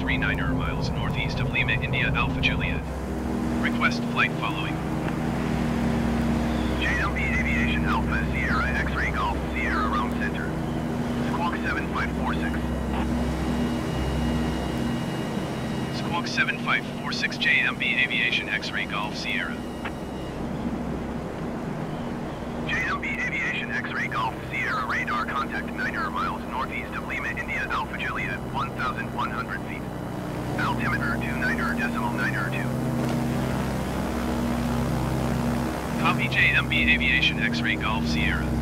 39er miles northeast of Lima, India, Alpha Juliet. Request flight following. JMB Aviation Alpha Sierra X-Ray Golf Sierra Rome Center. Squawk 7546. Squawk 7546 JMB Aviation X-Ray Golf Sierra. JMB Aviation X-Ray Golf Sierra radar contact 9er miles northeast of Lima, India, Alpha Juliet, 1,100 feet. Altimeter 29er.9er2. Copy JMB Aviation X-Ray Golf Sierra.